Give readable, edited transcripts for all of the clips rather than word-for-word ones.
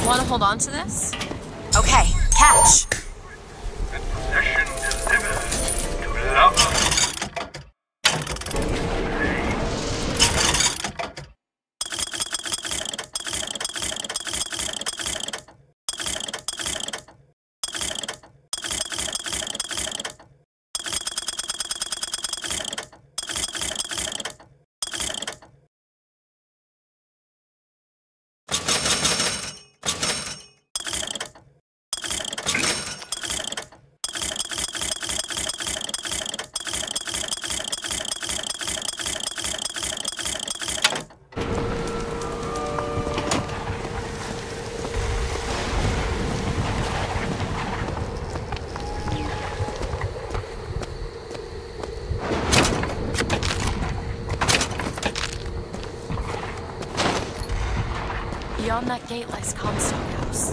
Want to hold on to this? Okay, catch. Possession delivered to lover. Beyond that gate lies Comstock House.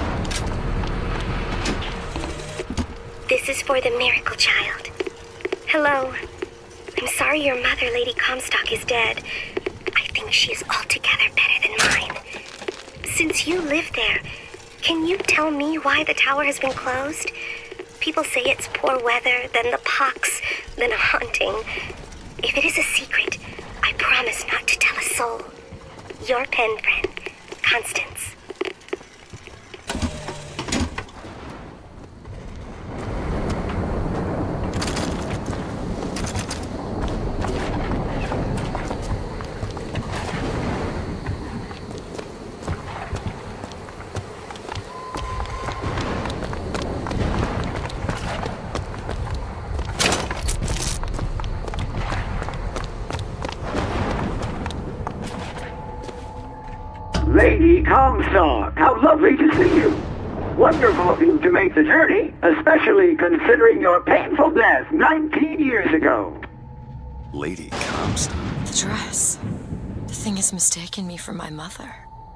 This is for the Miracle Child. Hello. I'm sorry your mother, Lady Comstock, is dead. I think she is altogether better than mine. Since you live there, can you tell me why the tower has been closed? People say it's poor weather, then the pox, then a haunting. If it is a secret, I promise not to tell a soul. Your pen friend, Constance. Lady Comstock, how lovely to see you. Wonderful of you to make the journey, especially considering your painful death 19 years ago. Lady Comstock? The dress. The thing has mistaken me for my mother.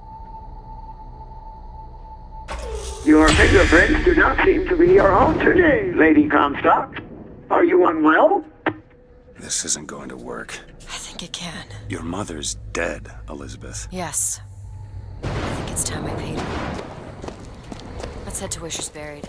Your fingerprints do not seem to be your own today, Lady Comstock. Are you unwell? This isn't going to work. I think it can. Your mother's dead, Elizabeth. Yes. I think it's time I paid her. Let's head to where she's buried.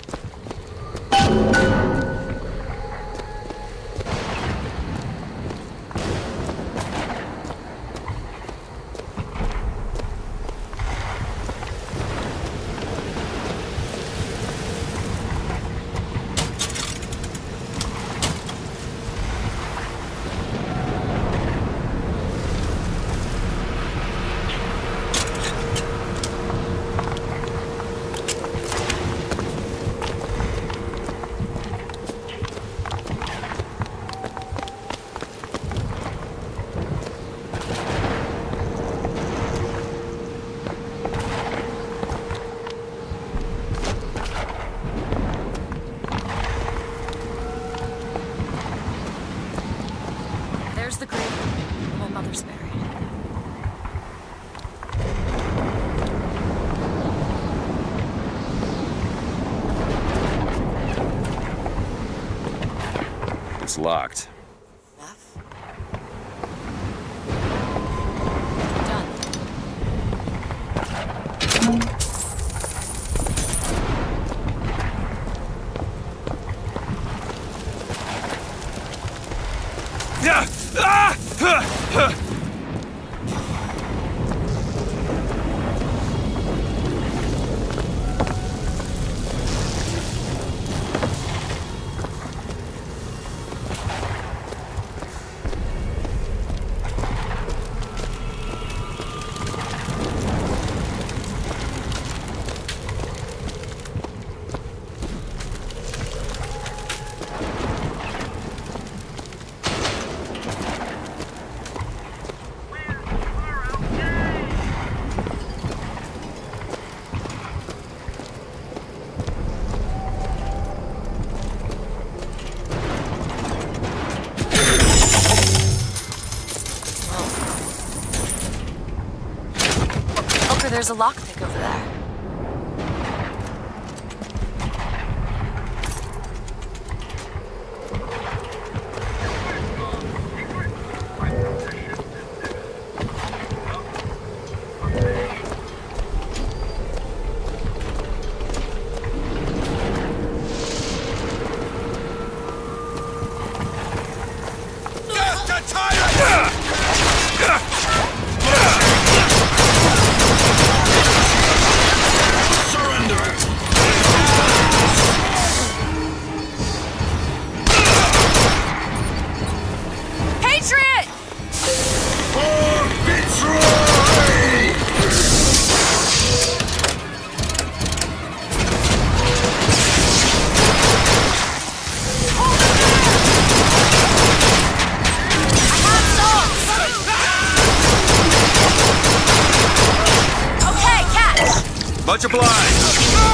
There's the grave where my mother's buried. It's locked. F? Done. Yeah! Ah! Huh! Huh! There's a lockpick over there. Patriot! Much obliged.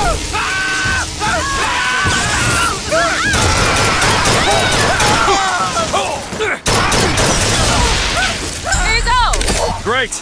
Here you go! Great.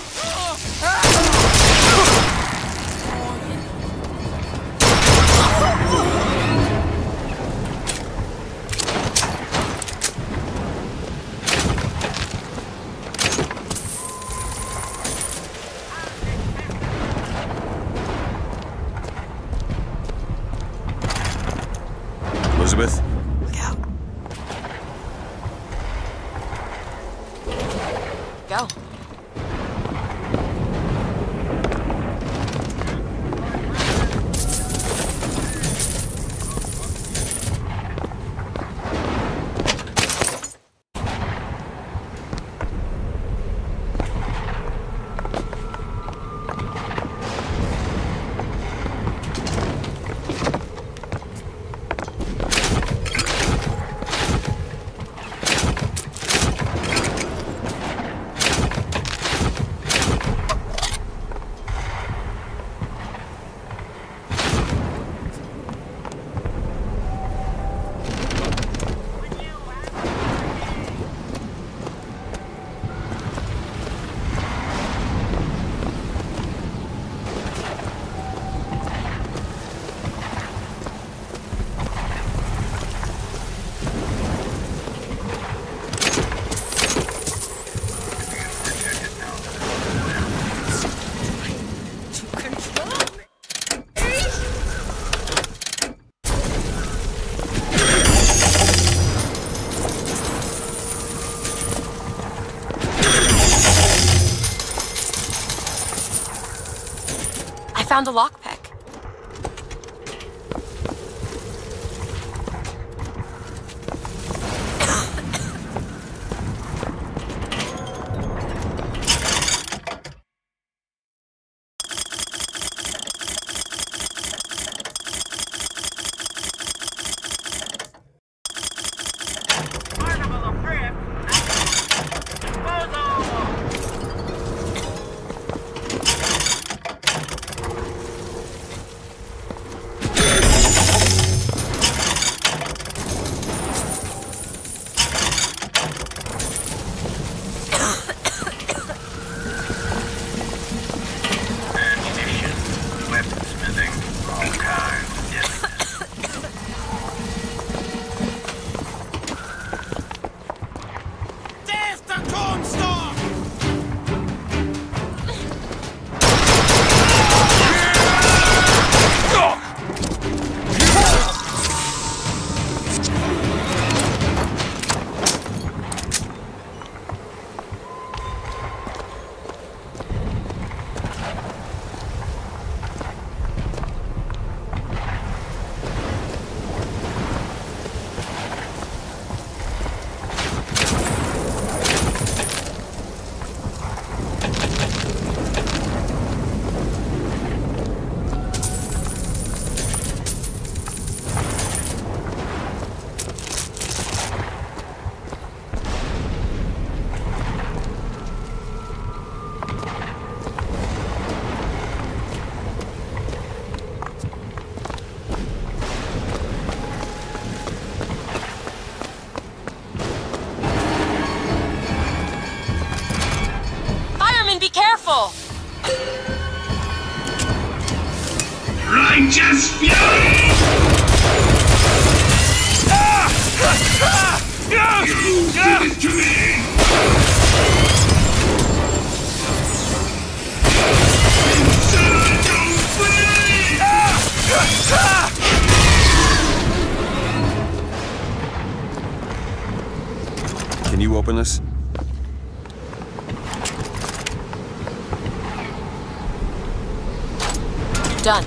Elizabeth? Go. I found a lockpick. Righteous fury! You did it to me! Inside your brain! Can you open this? Done.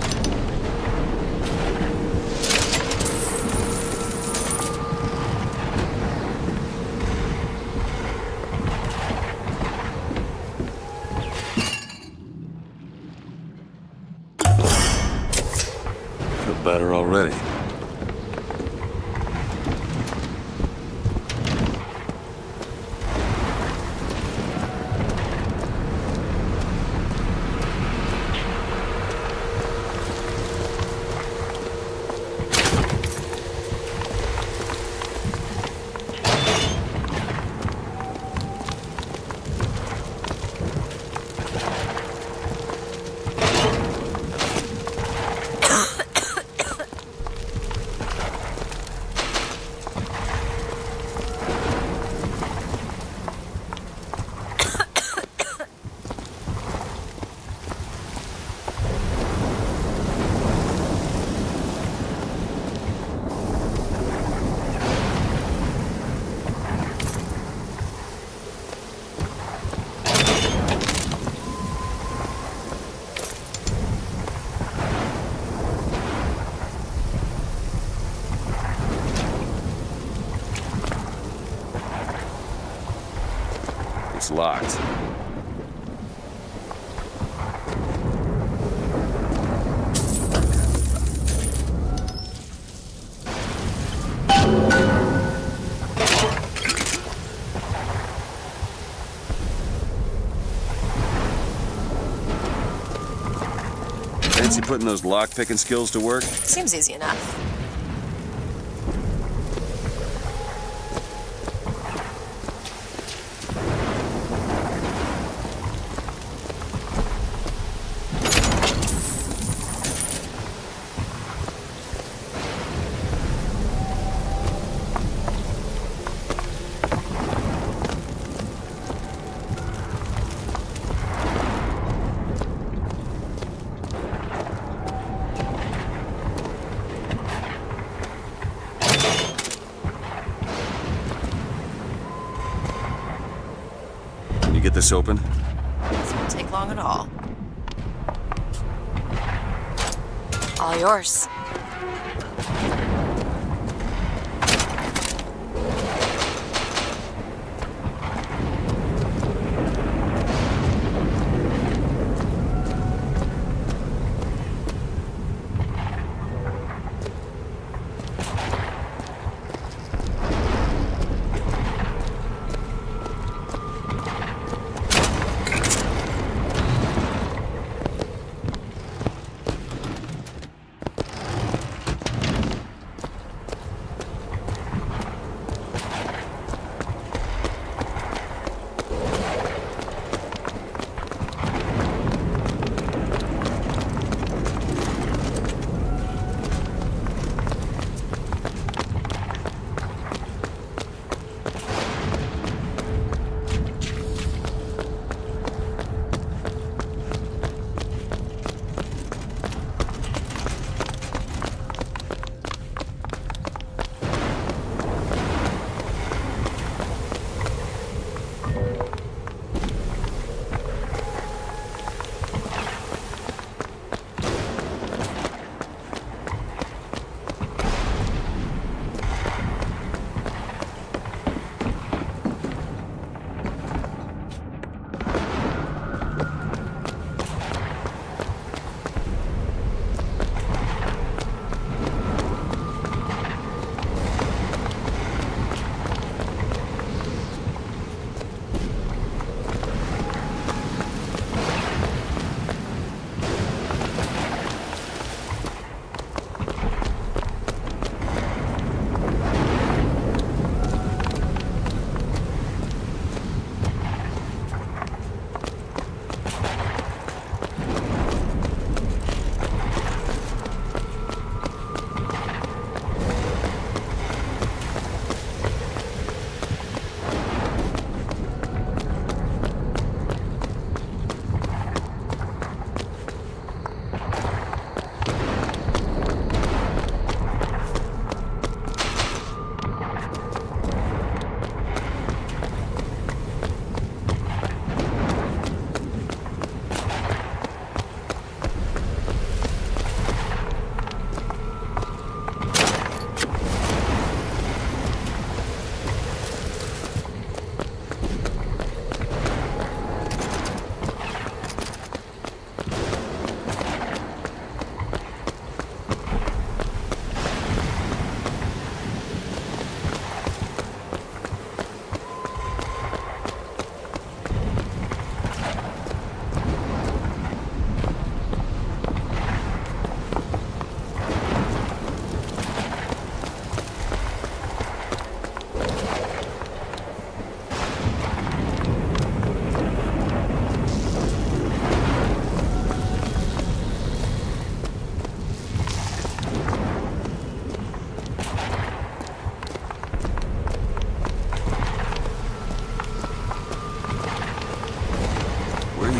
better already. It's locked. Fancy putting those lock-picking skills to work? Seems easy enough. You get this open? This won't take long at all. All yours.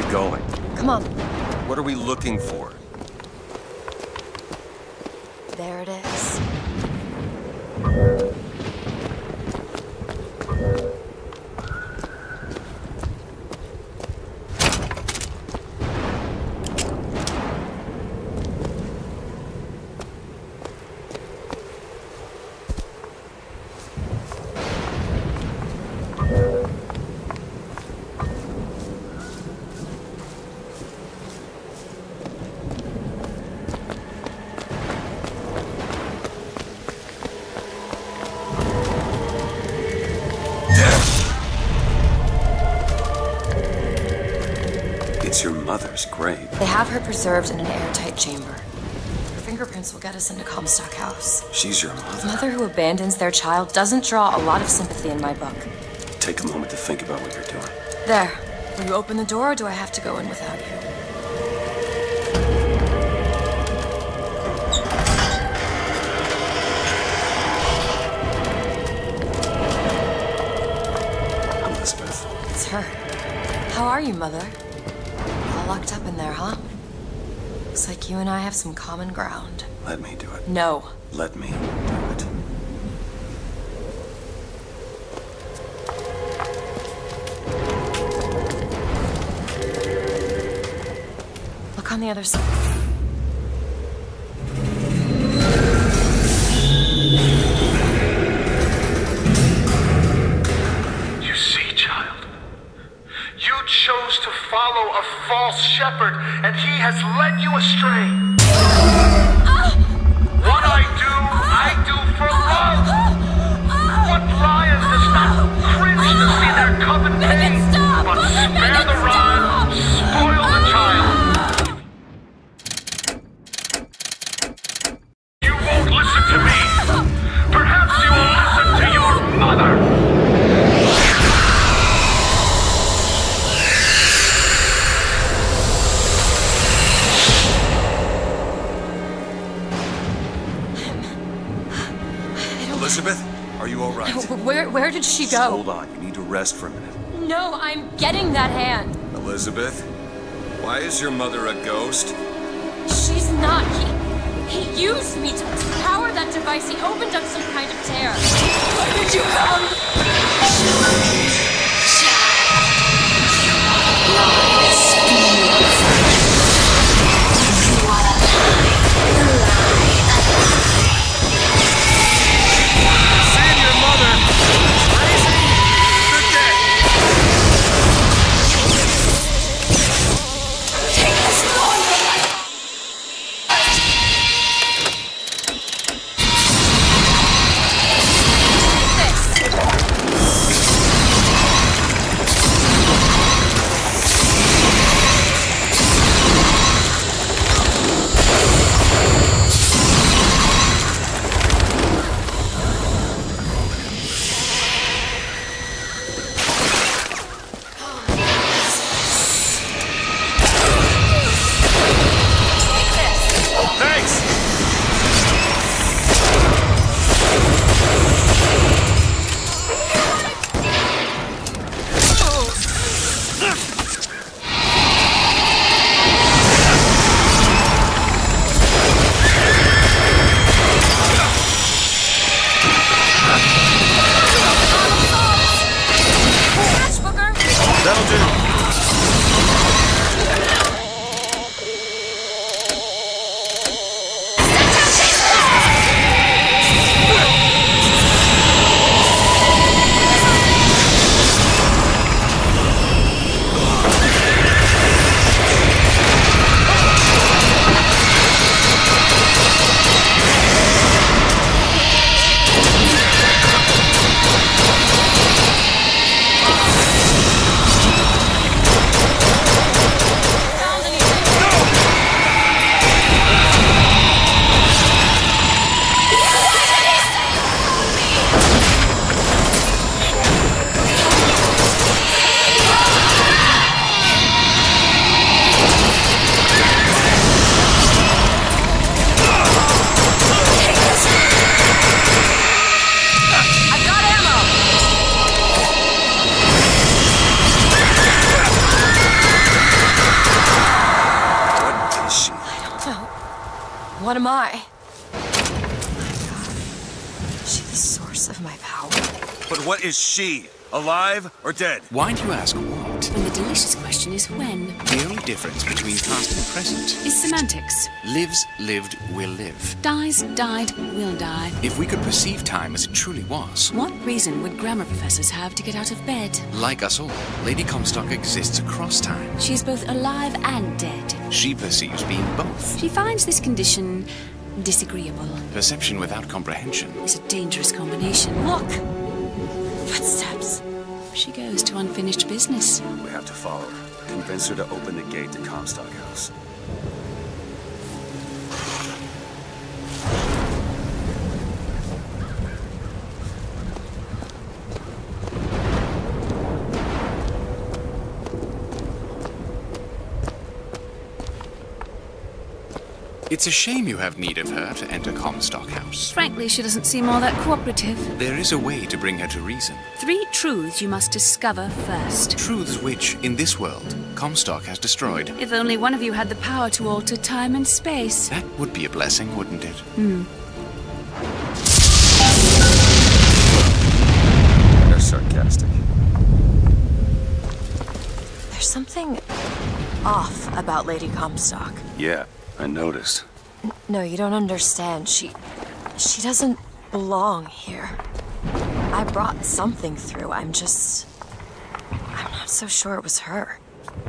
going? Come on. What are we looking for? There it is. It's your mother's grave. They have her preserved in an airtight chamber. Her fingerprints will get us into Comstock House. She's your A mother. mother who abandons their child doesn't draw a lot of sympathy in my book. Take a moment to think about what you're doing. There. Will you open the door, or do I have to go in without you? Elizabeth. It's her. How are you, Mother? All locked up in there, huh? Looks like you and I have some common ground. Let me do it. No. Let me do it. Look on the other side. You see, child, you chose to follow a false shepherd, and he has led you astray. What I do for love. What lion does not cringe to see their coven pain, but spare the rod, spoil the child. You won't listen to me. Perhaps you will listen to your mother. Elizabeth, are you all right? Where did she Just go? hold on. You need to rest for a minute. No, I'm getting that hand. Elizabeth, why is your mother a ghost? She's not. He used me to power that device. He opened up some kind of tear. Why did you come? Seeing your mother! Crazy! You're dead! my. She's the source of my power. But what is she? Alive or dead? Why do you ask what? And the delicious question is when. The only difference between past and present Is semantics. lives, lived, will live. Dies, died, will die. If we could perceive time as it truly was, What reason would grammar professors have to get out of bed? like us all, Lady Comstock exists across time. She's both alive and dead. She perceives being both. She finds this condition disagreeable. Perception without comprehension. It's a dangerous combination. Look! Footsteps. She goes to unfinished business. We have to follow her. Convince her to open the gate to Comstock House. It's a shame you have need of her to enter Comstock House. Frankly, she doesn't seem all that cooperative. There is a way to bring her to reason. 3 truths you must discover first. Truths which, in this world, Comstock has destroyed. If only one of you had the power to alter time and space. That would be a blessing, wouldn't it? They're sarcastic. There's something off about Lady Comstock. Yeah, I noticed. No, you don't understand. She doesn't belong here. I brought something through. I'm not so sure it was her.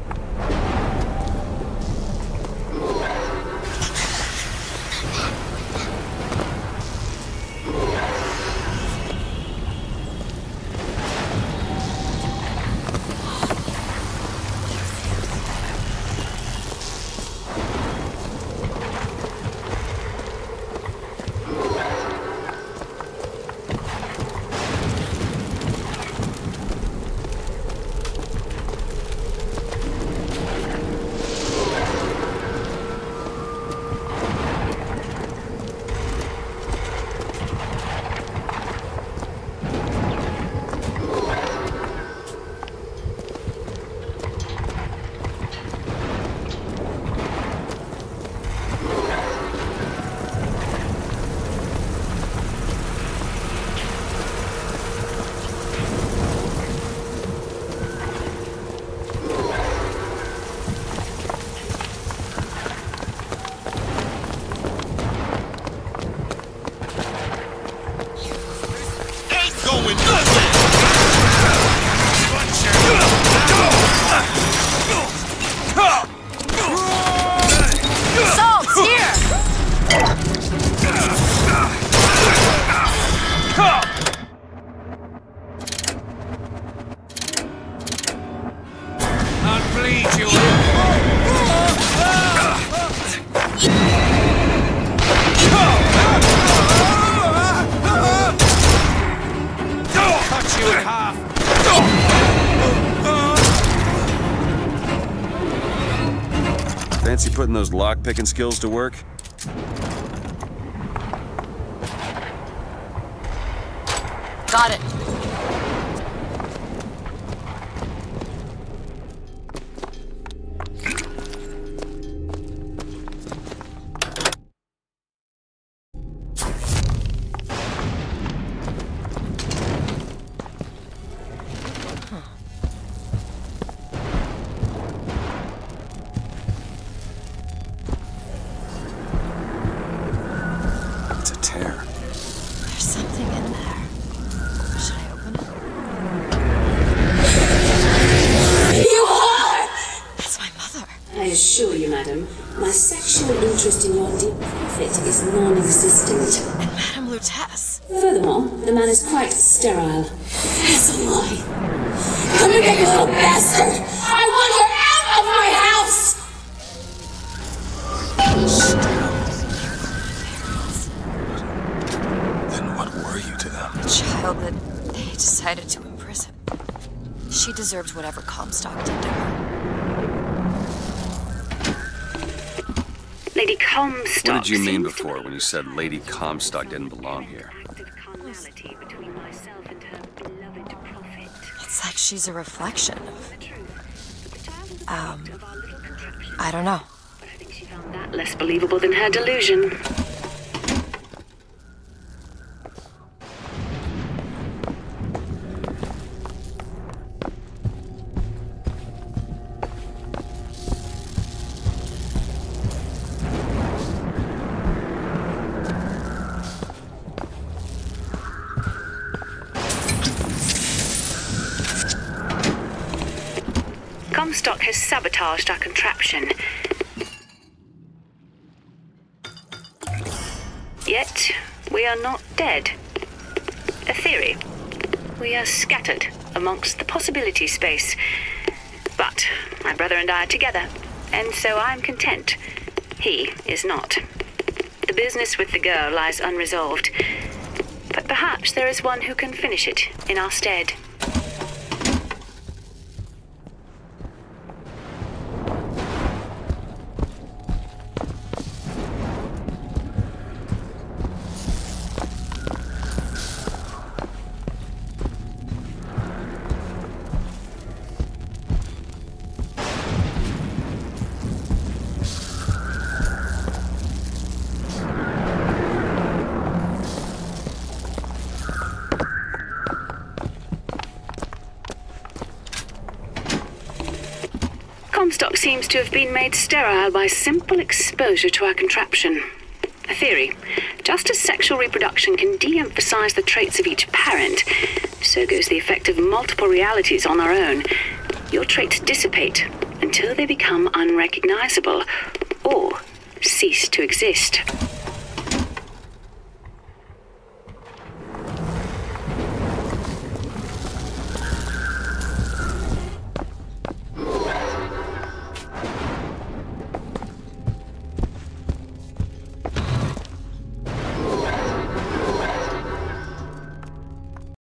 Salt's here! I'll bleed you. Cut you in half. Fancy putting those lock-picking skills to work? Got it. It's a tear. There's something in there. Should I open it? You are! That's my mother. I assure you, madam, my sexual interest in your dear prophet is non-existent. And Madame Lutece. Furthermore, the man is quite sterile. As am I. Come here, you little bastard! I want her out of my house! Then what were you to them? A child that they decided to imprison. She deserves whatever Comstock did to her. Lady Comstock. What did you mean seems to before when you said Lady Comstock didn't belong here? carnality between myself and her beloved prophet. It's like she's a reflection of... I don't know. But I think she found that less believable than her delusion. Comstock has sabotaged our contraption. Yet, we are not dead. A theory. We are scattered amongst the possibility space. But my brother and I are together, and so I'm content. He is not. The business with the girl lies unresolved. But perhaps there is one who can finish it in our stead. Comstock seems to have been made sterile by simple exposure to our contraption. A theory. Just as sexual reproduction can de-emphasize the traits of each parent, so goes the effect of multiple realities on our own. Your traits dissipate until they become unrecognizable or cease to exist.